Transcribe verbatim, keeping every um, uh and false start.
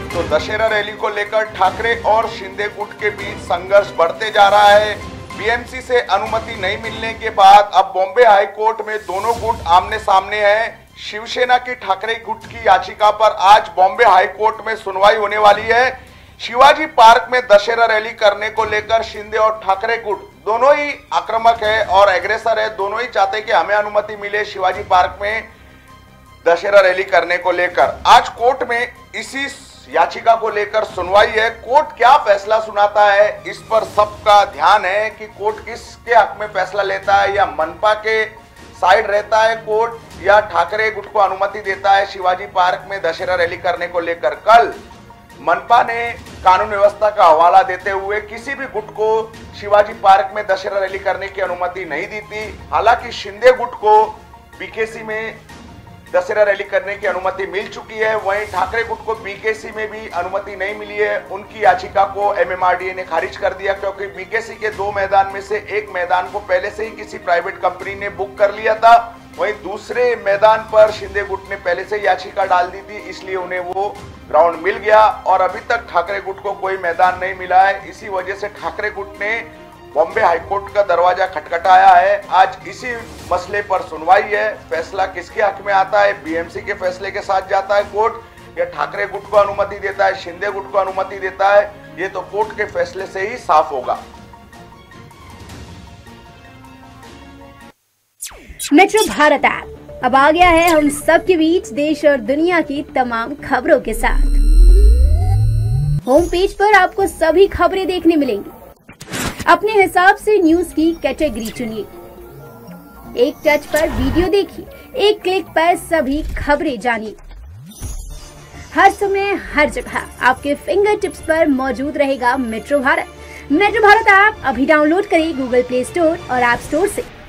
तो दशहरा रैली को लेकर ठाकरे और शिंदे गुट के बीच संघर्ष बढ़ते जा रहा है। बीएमसी से अनुमति नहीं मिलने के बाद अब बॉम्बे हाई कोर्ट में दोनों गुट आमने सामने हैं। शिवसेना की ठाकरे गुट की याचिका पर आज बॉम्बे हाई कोर्ट में सुनवाई होने वाली है। शिवाजी पार्क में दशहरा रैली करने को लेकर शिंदे और ठाकरे गुट दोनों ही आक्रामक है और एग्रेसर है। दोनों ही चाहते हैं कि हमें अनुमति मिले शिवाजी पार्क में दशहरा रैली करने को लेकर। आज कोर्ट में इसी याचिका को लेकर सुनवाई है। कोर्ट क्या फैसला सुनाता है, इस पर सबका ध्यान है कि कोर्ट किसके हक में फैसला लेता है, या मनपा के साइड रहता है कोर्ट या ठाकरे गुट को अनुमति देता है शिवाजी पार्क में दशहरा रैली करने को लेकर। कल मनपा ने कानून व्यवस्था का हवाला देते हुए किसी भी गुट को शिवाजी पार्क में दशहरा रैली करने की अनुमति नहीं दी थी। हालांकि शिंदे गुट को बीकेसी में दशहरा रैली करने की अनुमति मिल चुकी है, वहीं ठाकरे गुट को बीकेसी में भी अनुमति नहीं मिली है। उनकी याचिका को एमएमआरडीए ने खारिज कर दिया, क्योंकि बीकेसी के दो मैदान में से एक मैदान को पहले से ही किसी प्राइवेट कंपनी ने बुक कर लिया था, वहीं दूसरे मैदान पर शिंदे गुट ने पहले से याचिका डाल दी थी, इसलिए उन्हें वो ग्राउंड मिल गया और अभी तक ठाकरे गुट को कोई मैदान नहीं मिला है। इसी वजह से ठाकरे गुट ने बॉम्बे हाईकोर्ट का दरवाजा खटखटाया है। आज इसी मसले पर सुनवाई है। फैसला किसके हक में आता है, बीएमसी के फैसले के साथ जाता है कोर्ट या ठाकरे गुट को अनुमति देता है, शिंदे गुट को अनुमति देता है, ये तो कोर्ट के फैसले से ही साफ होगा। मेट्रो भारत ऐप अब आ गया है हम सबके बीच देश और दुनिया की तमाम खबरों के साथ। होम पेज पर आपको सभी खबरें देखने मिलेंगी। अपने हिसाब से न्यूज की कैटेगरी चुनिए, एक टच पर वीडियो देखिए, एक क्लिक पर सभी खबरें जानिए। हर समय हर जगह आपके फिंगर टिप्स पर मौजूद रहेगा metro Bharat. Metro Bharat app अभी डाउनलोड करें गूगल प्ले स्टोर और ऐप स्टोर से।